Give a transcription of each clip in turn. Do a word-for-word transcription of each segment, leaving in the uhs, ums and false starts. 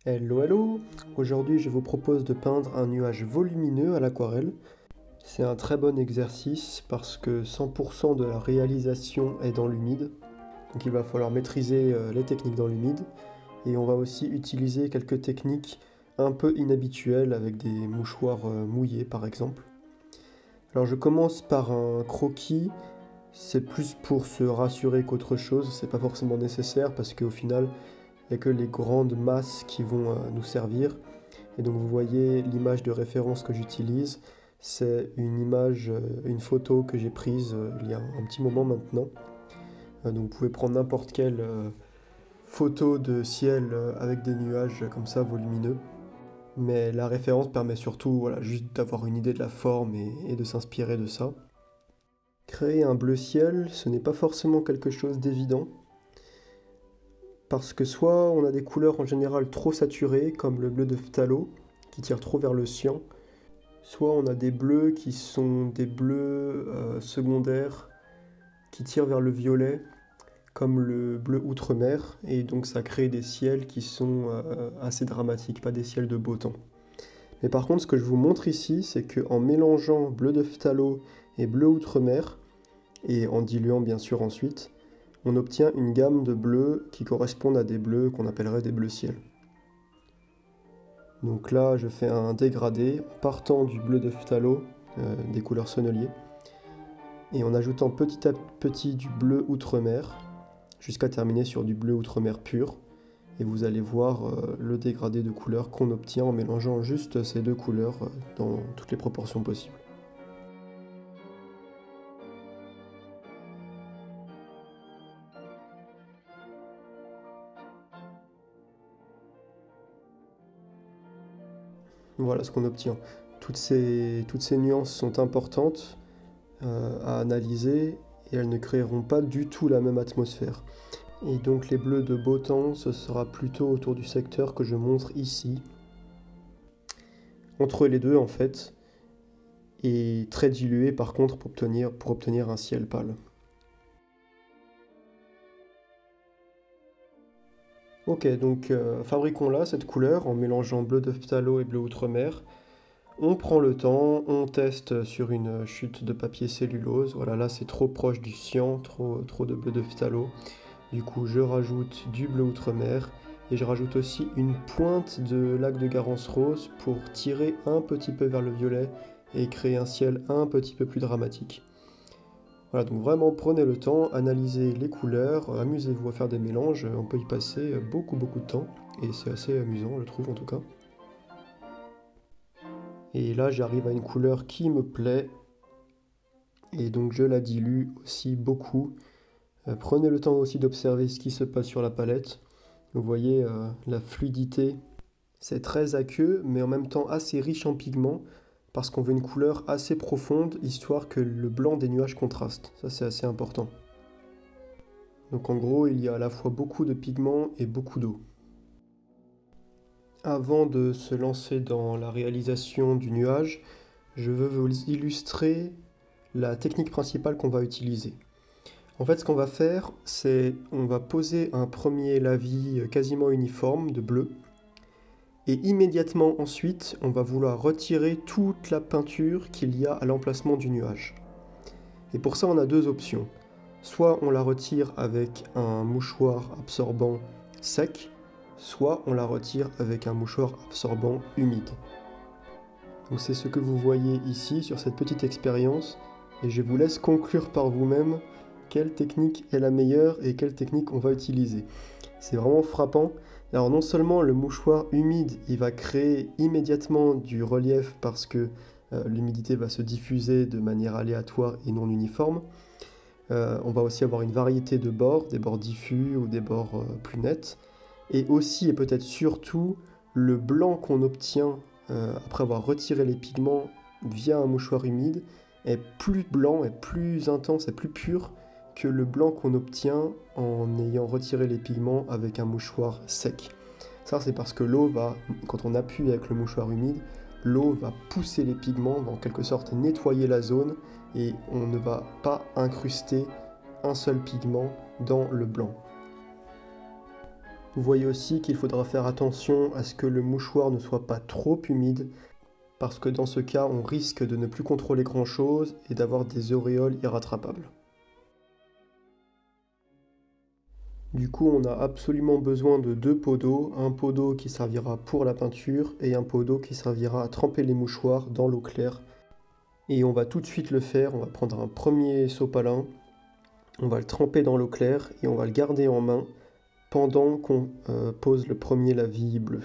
Hello hello! Aujourd'hui je vous propose de peindre un nuage volumineux à l'aquarelle. C'est un très bon exercice parce que cent pour cent de la réalisation est dans l'humide. Donc il va falloir maîtriser euh, les techniques dans l'humide. Et on va aussi utiliser quelques techniques un peu inhabituelles avec des mouchoirs euh, mouillés par exemple. Alors je commence par un croquis. C'est plus pour se rassurer qu'autre chose. C'est pas forcément nécessaire parce qu'au final il n'y a que les grandes masses qui vont euh, nous servir. Et donc vous voyez l'image de référence que j'utilise, c'est une image, euh, une photo que j'ai prise euh, il y a un petit moment maintenant. Euh, donc vous pouvez prendre n'importe quelle euh, photo de ciel euh, avec des nuages euh, comme ça volumineux. Mais la référence permet surtout voilà, juste d'avoir une idée de la forme et, et de s'inspirer de ça. Créer un bleu ciel, ce n'est pas forcément quelque chose d'évident. Parce que soit on a des couleurs en général trop saturées, comme le bleu de phthalo, qui tire trop vers le cyan, soit on a des bleus qui sont des bleus euh, secondaires, qui tirent vers le violet, comme le bleu outre-mer, et donc ça crée des ciels qui sont euh, assez dramatiques, pas des ciels de beau temps. Mais par contre, ce que je vous montre ici, c'est qu'en mélangeant bleu de phthalo et bleu outre-mer, et en diluant bien sûr ensuite, on obtient une gamme de bleus qui correspondent à des bleus qu'on appellerait des bleus ciel. Donc là, je fais un dégradé partant du bleu de phthalo, euh, des couleurs sonneliers, et en ajoutant petit à petit du bleu outre-mer, jusqu'à terminer sur du bleu outre-mer pur. Et vous allez voir euh, le dégradé de couleurs qu'on obtient en mélangeant juste ces deux couleurs euh, dans toutes les proportions possibles. Voilà ce qu'on obtient. Toutes ces, toutes ces nuances sont importantes euh, à analyser et elles ne créeront pas du tout la même atmosphère. Et donc les bleus de beau temps, ce sera plutôt autour du secteur que je montre ici. Entre les deux en fait, et très dilué par contre pour obtenir, pour obtenir un ciel pâle. Ok, donc euh, fabriquons-la, cette couleur, en mélangeant bleu de phthalo et bleu outre-mer. On prend le temps, on teste sur une chute de papier cellulose. Voilà, là c'est trop proche du cyan, trop, trop de bleu de phthalo. Du coup, je rajoute du bleu outre-mer et je rajoute aussi une pointe de lac de Garance rose pour tirer un petit peu vers le violet et créer un ciel un petit peu plus dramatique. Voilà, donc vraiment prenez le temps, analysez les couleurs, amusez-vous à faire des mélanges, on peut y passer beaucoup beaucoup de temps et c'est assez amusant, je trouve en tout cas. Et là, j'arrive à une couleur qui me plaît et donc je la dilue aussi beaucoup. Euh, prenez le temps aussi d'observer ce qui se passe sur la palette. Vous voyez euh, la fluidité, c'est très aqueux, mais en même temps assez riche en pigments, parce qu'on veut une couleur assez profonde, histoire que le blanc des nuages contraste. Ça, c'est assez important. Donc en gros, il y a à la fois beaucoup de pigments et beaucoup d'eau. Avant de se lancer dans la réalisation du nuage, je veux vous illustrer la technique principale qu'on va utiliser. En fait, ce qu'on va faire, c'est on va poser un premier lavis quasiment uniforme de bleu. Et immédiatement ensuite, on va vouloir retirer toute la peinture qu'il y a à l'emplacement du nuage. Et pour ça, on a deux options. Soit on la retire avec un mouchoir absorbant sec, soit on la retire avec un mouchoir absorbant humide. Donc c'est ce que vous voyez ici sur cette petite expérience, et je vous laisse conclure par vous-même quelle technique est la meilleure et quelle technique on va utiliser. C'est vraiment frappant. Alors non seulement le mouchoir humide, il va créer immédiatement du relief parce que euh, l'humidité va se diffuser de manière aléatoire et non uniforme. Euh, on va aussi avoir une variété de bords, des bords diffus ou des bords euh, plus nets. Et aussi et peut-être surtout, le blanc qu'on obtient euh, après avoir retiré les pigments via un mouchoir humide est plus blanc, est plus intense, est plus pur que le blanc qu'on obtient en ayant retiré les pigments avec un mouchoir sec. Ça, c'est parce que l'eau va, quand on appuie avec le mouchoir humide, l'eau va pousser les pigments, va en quelque sorte nettoyer la zone et on ne va pas incruster un seul pigment dans le blanc. Vous voyez aussi qu'il faudra faire attention à ce que le mouchoir ne soit pas trop humide, parce que dans ce cas, on risque de ne plus contrôler grand-chose et d'avoir des auréoles irrattrapables. Du coup, on a absolument besoin de deux pots d'eau, un pot d'eau qui servira pour la peinture et un pot d'eau qui servira à tremper les mouchoirs dans l'eau claire. Et on va tout de suite le faire, on va prendre un premier sopalin, on va le tremper dans l'eau claire et on va le garder en main pendant qu'on euh, pose le premier lavis bleu.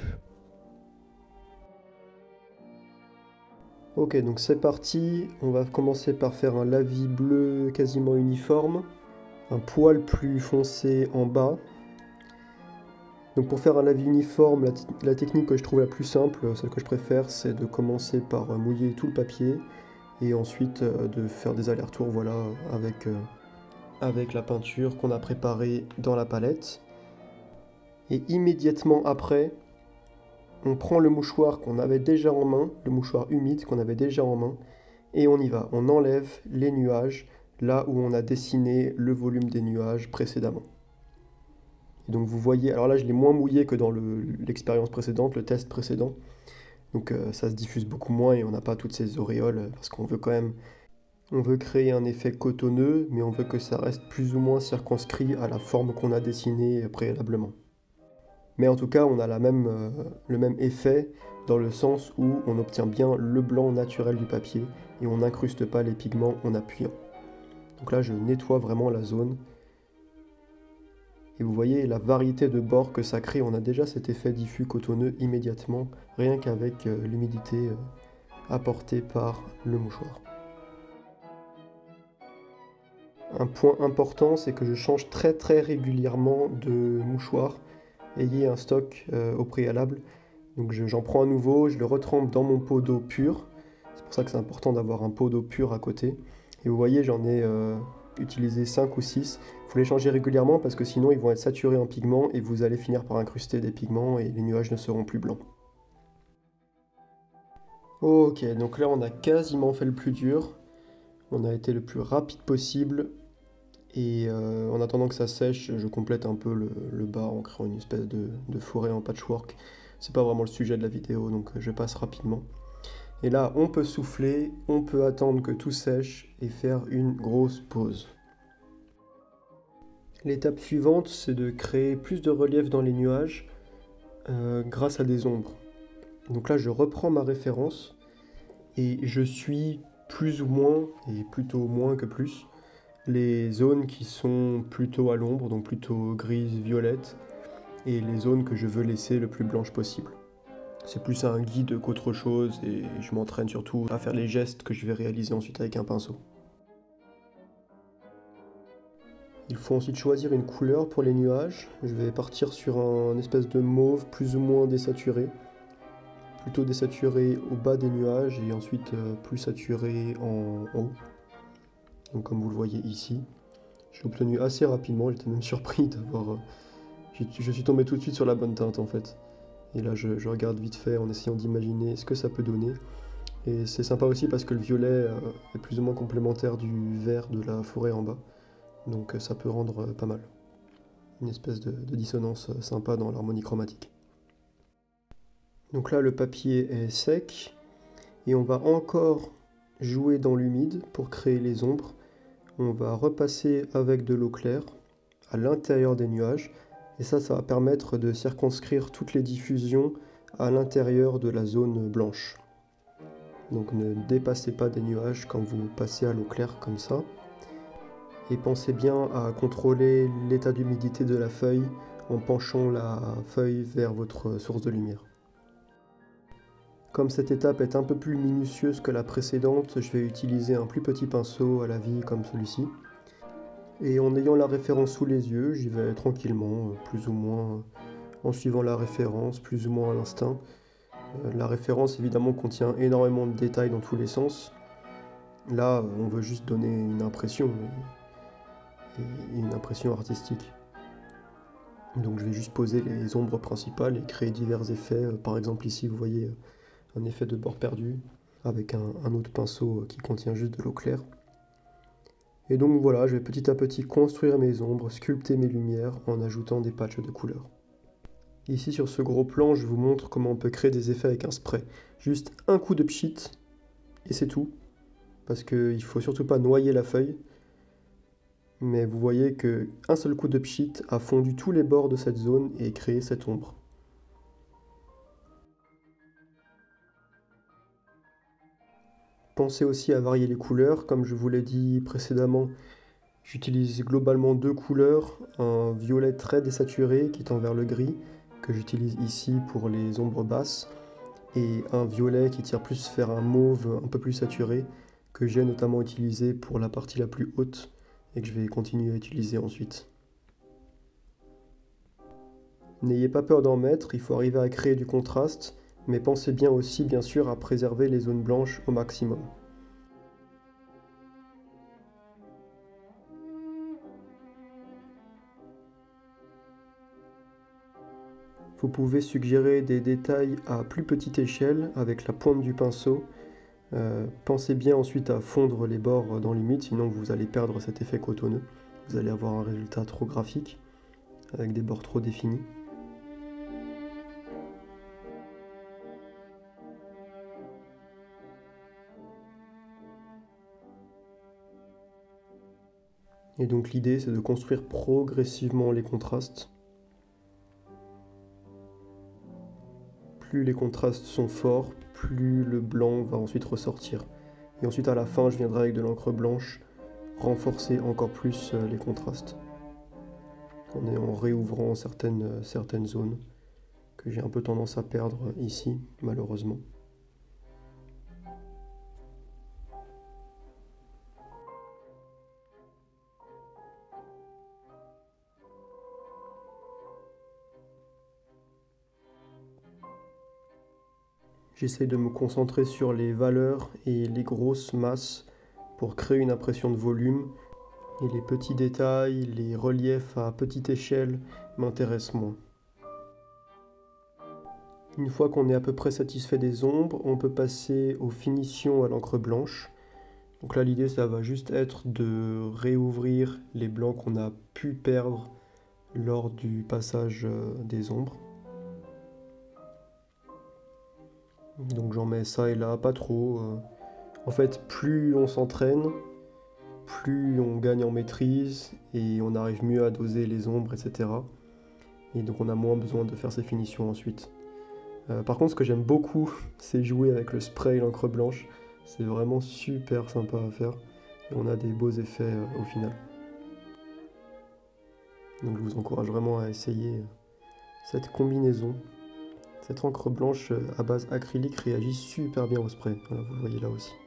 Ok, donc c'est parti, on va commencer par faire un lavis bleu quasiment uniforme, un poil plus foncé en bas. Donc pour faire un lavis uniforme, la, la technique que je trouve la plus simple, celle que je préfère, c'est de commencer par mouiller tout le papier et ensuite euh, de faire des allers-retours, voilà, avec, euh, avec la peinture qu'on a préparée dans la palette. Et immédiatement après, on prend le mouchoir qu'on avait déjà en main, le mouchoir humide qu'on avait déjà en main, et on y va. On enlève les nuages là où on a dessiné le volume des nuages précédemment. Et donc vous voyez, alors là je l'ai moins mouillé que dans l'expérience précédente, le test précédent. Donc euh, ça se diffuse beaucoup moins et on n'a pas toutes ces auréoles parce qu'on veut quand même, on veut créer un effet cotonneux, mais on veut que ça reste plus ou moins circonscrit à la forme qu'on a dessinée préalablement. Mais en tout cas, on a la même, euh, le même effet dans le sens où on obtient bien le blanc naturel du papier et on n'incruste pas les pigments en appuyant. Donc là, je nettoie vraiment la zone. Et vous voyez la variété de bords que ça crée. On a déjà cet effet diffus cotonneux immédiatement, rien qu'avec euh, l'humidité euh, apportée par le mouchoir. Un point important, c'est que je change très très régulièrement de mouchoir. Ayez un stock euh, au préalable. Donc j'en prends un nouveau, je le retrempe dans mon pot d'eau pure. C'est pour ça que c'est important d'avoir un pot d'eau pure à côté. Et vous voyez, j'en ai euh, utilisé cinq ou six. Il faut les changer régulièrement parce que sinon ils vont être saturés en pigments et vous allez finir par incruster des pigments et les nuages ne seront plus blancs. Ok, donc là on a quasiment fait le plus dur. On a été le plus rapide possible. Et euh, en attendant que ça sèche, je complète un peu le, le bas en créant une espèce de, de forêt en patchwork. C'est pas vraiment le sujet de la vidéo, donc je passe rapidement. Et là, on peut souffler, on peut attendre que tout sèche et faire une grosse pause. L'étape suivante, c'est de créer plus de relief dans les nuages euh, grâce à des ombres. Donc là, je reprends ma référence et je suis plus ou moins, et plutôt moins que plus, les zones qui sont plutôt à l'ombre, donc plutôt grises, violettes, et les zones que je veux laisser le plus blanches possible. C'est plus un guide qu'autre chose, et je m'entraîne surtout à faire les gestes que je vais réaliser ensuite avec un pinceau. Il faut ensuite choisir une couleur pour les nuages. Je vais partir sur un espèce de mauve plus ou moins désaturé. Plutôt désaturé au bas des nuages et ensuite euh, plus saturé en haut. Donc comme vous le voyez ici. J'ai obtenu assez rapidement, j'étais même surpris d'avoir... Euh, je suis tombé tout de suite sur la bonne teinte en fait. Et là je, je regarde vite fait en essayant d'imaginer ce que ça peut donner. Et c'est sympa aussi parce que le violet euh, est plus ou moins complémentaire du vert de la forêt en bas. Donc ça peut rendre pas mal. Une espèce de, de dissonance sympa dans l'harmonie chromatique. Donc là le papier est sec et on va encore jouer dans l'humide pour créer les ombres. On va repasser avec de l'eau claire à l'intérieur des nuages et ça, ça va permettre de circonscrire toutes les diffusions à l'intérieur de la zone blanche. Donc ne dépassez pas des nuages quand vous passez à l'eau claire comme ça. Et pensez bien à contrôler l'état d'humidité de la feuille en penchant la feuille vers votre source de lumière. Comme cette étape est un peu plus minutieuse que la précédente, je vais utiliser un plus petit pinceau à la vie comme celui-ci. Et en ayant la référence sous les yeux, j'y vais tranquillement, plus ou moins en suivant la référence, plus ou moins à l'instinct. La référence évidemment contient énormément de détails dans tous les sens. Là, on veut juste donner une impression. Une impression artistique. Donc je vais juste poser les ombres principales et créer divers effets. Par exemple ici vous voyez un effet de bord perdu avec un, un autre pinceau qui contient juste de l'eau claire. Et donc voilà, je vais petit à petit construire mes ombres, sculpter mes lumières en ajoutant des patchs de couleurs. Ici sur ce gros plan, je vous montre comment on peut créer des effets avec un spray. Juste un coup de pchit et c'est tout. Parce qu'il ne faut surtout pas noyer la feuille. Mais vous voyez qu'un seul coup de pchit a fondu tous les bords de cette zone et créé cette ombre. Pensez aussi à varier les couleurs, comme je vous l'ai dit précédemment. J'utilise globalement deux couleurs, un violet très désaturé qui tend vers le gris, que j'utilise ici pour les ombres basses, et un violet qui tire plus vers un mauve un peu plus saturé, que j'ai notamment utilisé pour la partie la plus haute, et que je vais continuer à utiliser ensuite. N'ayez pas peur d'en mettre, il faut arriver à créer du contraste, mais pensez bien aussi bien sûr à préserver les zones blanches au maximum. Vous pouvez suggérer des détails à plus petite échelle avec la pointe du pinceau. Euh, pensez bien ensuite à fondre les bords dans l'humide, sinon vous allez perdre cet effet cotonneux. Vous allez avoir un résultat trop graphique, avec des bords trop définis. Et donc l'idée c'est de construire progressivement les contrastes. Plus les contrastes sont forts, plus le blanc va ensuite ressortir. Et ensuite à la fin, je viendrai avec de l'encre blanche renforcer encore plus les contrastes. En, en réouvrant certaines, certaines zones que j'ai un peu tendance à perdre ici, malheureusement. J'essaie de me concentrer sur les valeurs et les grosses masses pour créer une impression de volume. Et les petits détails, les reliefs à petite échelle m'intéressent moins. Une fois qu'on est à peu près satisfait des ombres, on peut passer aux finitions à l'encre blanche. Donc là l'idée ça va juste être de réouvrir les blancs qu'on a pu perdre lors du passage des ombres. Donc j'en mets ça et là, pas trop. En fait, plus on s'entraîne, plus on gagne en maîtrise et on arrive mieux à doser les ombres, et cetera. Et donc on a moins besoin de faire ces finitions ensuite. Euh, par contre, ce que j'aime beaucoup, c'est jouer avec le spray et l'encre blanche. C'est vraiment super sympa à faire. Et on a des beaux effets euh, au final. Donc je vous encourage vraiment à essayer cette combinaison. Cette encre blanche à base acrylique réagit super bien au spray, voilà, vous le voyez là aussi.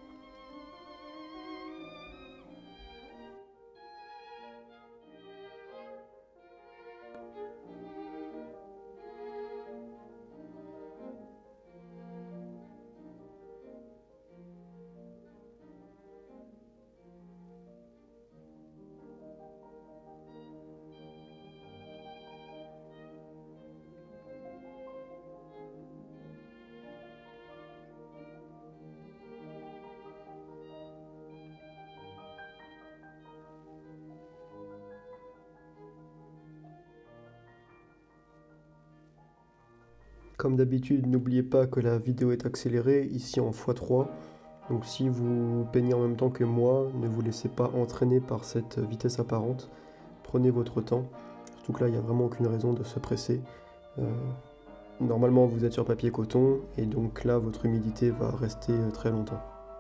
Comme d'habitude, n'oubliez pas que la vidéo est accélérée, ici en fois trois. Donc si vous peignez en même temps que moi, ne vous laissez pas entraîner par cette vitesse apparente. Prenez votre temps. Surtout que là, il n'y a vraiment aucune raison de se presser. Euh, normalement, vous êtes sur papier coton, et donc là, votre humidité va rester très longtemps.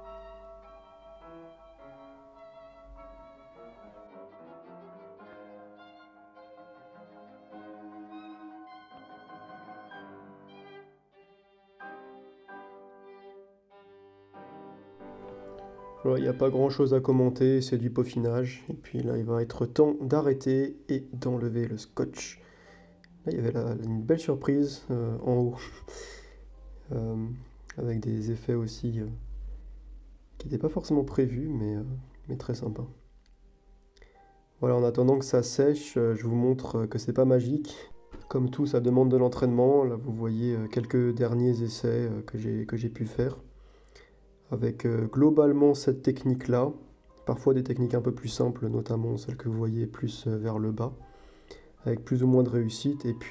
Voilà, il n'y a pas grand chose à commenter, c'est du peaufinage. Et puis là, il va être temps d'arrêter et d'enlever le scotch. Là, il y avait la, une belle surprise euh, en haut, euh, avec des effets aussi euh, qui n'étaient pas forcément prévus, mais, euh, mais très sympa. Voilà, en attendant que ça sèche, euh, je vous montre que c'est pas magique. Comme tout, ça demande de l'entraînement. Là, vous voyez euh, quelques derniers essais euh, que j'ai que j'ai pu faire. Avec euh, globalement cette technique-là, parfois des techniques un peu plus simples, notamment celle que vous voyez plus euh, vers le bas, avec plus ou moins de réussite. Et puis,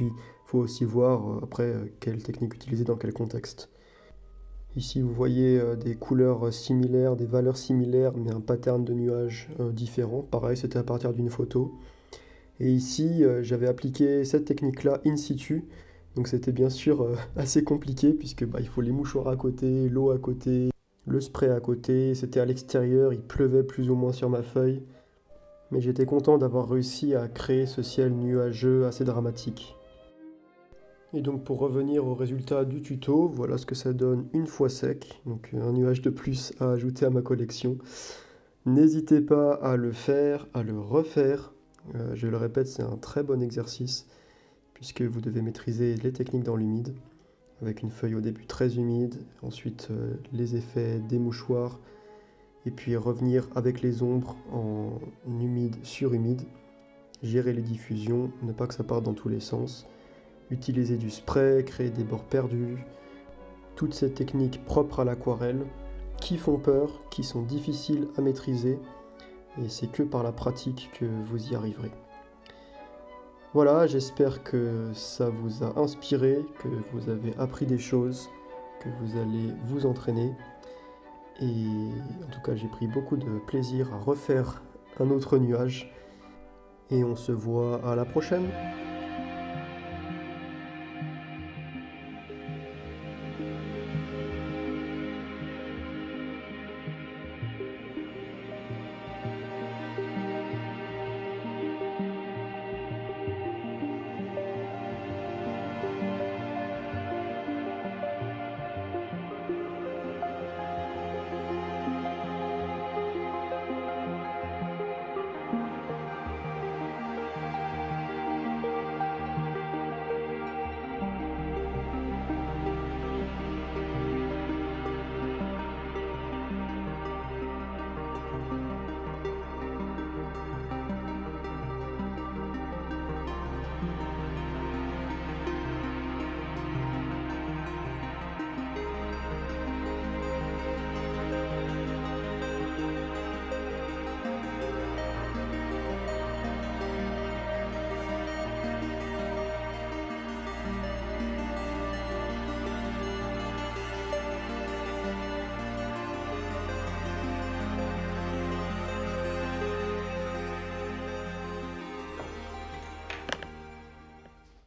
faut aussi voir euh, après euh, quelle technique utiliser dans quel contexte. Ici, vous voyez euh, des couleurs euh, similaires, des valeurs similaires, mais un pattern de nuages euh, différent. Pareil, c'était à partir d'une photo. Et ici, euh, j'avais appliqué cette technique-là in situ. Donc c'était bien sûr euh, assez compliqué, puisque bah, il faut les mouchoirs à côté, l'eau à côté, le spray à côté. C'était à l'extérieur, il pleuvait plus ou moins sur ma feuille. Mais j'étais content d'avoir réussi à créer ce ciel nuageux assez dramatique. Et donc pour revenir au résultat du tuto, voilà ce que ça donne une fois sec, donc un nuage de plus à ajouter à ma collection. N'hésitez pas à le faire, à le refaire. Euh, je le répète, c'est un très bon exercice puisque vous devez maîtriser les techniques dans l'humide, avec une feuille au début très humide, ensuite euh, les effets des mouchoirs, et puis revenir avec les ombres en humide sur humide, gérer les diffusions, ne pas que ça parte dans tous les sens, utiliser du spray, créer des bords perdus, toutes ces techniques propres à l'aquarelle, qui font peur, qui sont difficiles à maîtriser, et c'est que par la pratique que vous y arriverez. Voilà, j'espère que ça vous a inspiré, que vous avez appris des choses, que vous allez vous entraîner. Et en tout cas, j'ai pris beaucoup de plaisir à refaire un autre nuage. Et on se voit à la prochaine!